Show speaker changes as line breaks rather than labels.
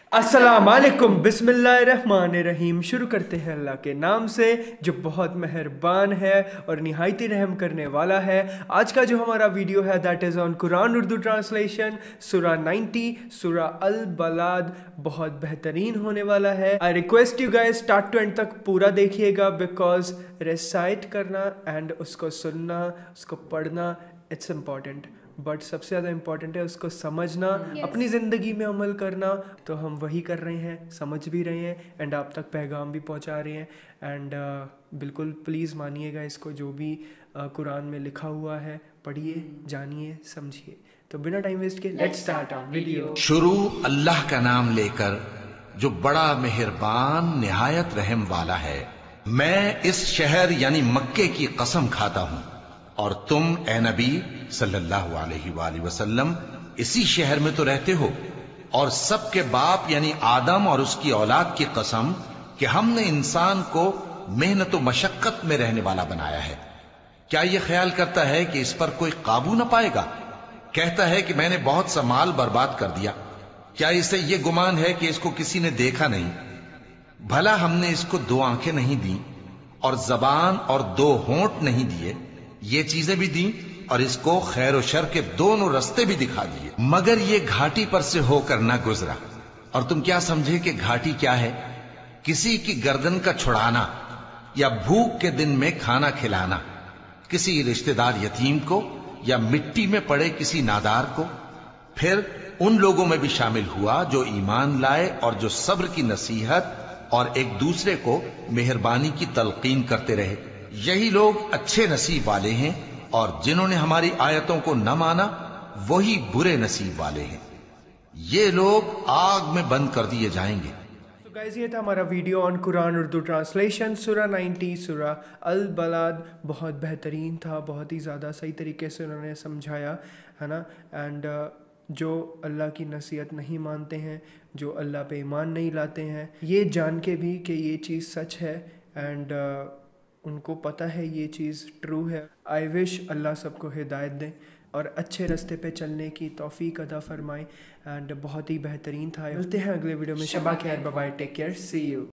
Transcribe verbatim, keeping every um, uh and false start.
अस्सलामुअलैकुम बिस्मिल्लाहिर्रहमानिर्रहीम। शुरू करते हैं अल्लाह के नाम से जो बहुत मेहरबान है और निहायती रहम करने वाला है। आज का जो हमारा वीडियो है that is on Quran Urdu translation सूरा नब्बे सूरह अल-बलाद। बहुत बेहतरीन होने वाला है। I request you guys start to end तक पूरा देखिएगा बिकॉज रेसाइट करना एंड उसको सुनना उसको पढ़ना इट्स इम्पॉर्टेंट, बट सबसे ज़्यादा इम्पॉर्टेंट है उसको समझना, yes. अपनी ज़िंदगी में अमल करना। तो हम वही कर रहे हैं, समझ भी रहे हैं एंड आप तक पैगाम भी पहुंचा रहे हैं। एंड uh, बिल्कुल प्लीज़ मानिएगा इसको, जो भी uh, कुरान में लिखा हुआ है पढ़िए, जानिए, समझिए। तो बिना टाइम वेस्ट के लेट्स स्टार्ट आवर वीडियो।
शुरू अल्लाह का नाम लेकर जो बड़ा मेहरबान निहायत रहम वाला है। मैं इस शहर यानी मक्के की कसम खाता हूं और तुम ए नबी सल्लल्लाहु अलैहि वसल्लम इसी शहर में तो रहते हो। और सबके बाप यानी आदम और उसकी औलाद की कसम कि हमने इंसान को मेहनत व मशक्कत में रहने वाला बनाया है। क्या यह ख्याल करता है कि इस पर कोई काबू न पाएगा? कहता है कि मैंने बहुत सा माल बर्बाद कर दिया। क्या इसे यह गुमान है कि इसको किसी ने देखा नहीं? भला हमने इसको दो आंखें नहीं दी और जबान और दो होंठ नहीं दिए? ये चीजें भी दी और इसको खैर और शर के दोनों रास्ते भी दिखा दिए, मगर ये घाटी पर से होकर न गुजरा। और तुम क्या समझे कि घाटी क्या है? किसी की गर्दन का छुड़ाना या भूख के दिन में खाना खिलाना, किसी रिश्तेदार यतीम को या मिट्टी में पड़े किसी नादार को। फिर उन लोगों में भी शामिल हुआ जो ईमान लाए और जो सब्र की नसीहत और एक दूसरे को मेहरबानी की तलकीन करते रहे। यही लोग अच्छे नसीब वाले हैं, और जिन्होंने हमारी आयतों को न माना वही बुरे नसीब वाले हैं। ये लोग आग में बंद कर दिए जाएंगे।
तो गाइस ये था हमारा video on Quran Urdu translation सूरा नब्बे सूरा अल-बलाद। बहुत बेहतरीन था, बहुत ही ज़्यादा सही तरीके से उन्होंने समझाया है ना। एंड जो अल्लाह की नसीहत नहीं मानते हैं, जो अल्लाह पे ईमान नहीं लाते हैं, ये जान के भी कि ये चीज़ सच है एंड उनको पता है ये चीज़ ट्रू है। आई विश अल्लाह सबको हिदायत दें और अच्छे रास्ते पे चलने की तौफीक अदा फरमाएं। एंड बहुत ही बेहतरीन था। मिलते हैं अगले वीडियो में। शबा खैर, bye bye, take care, see you.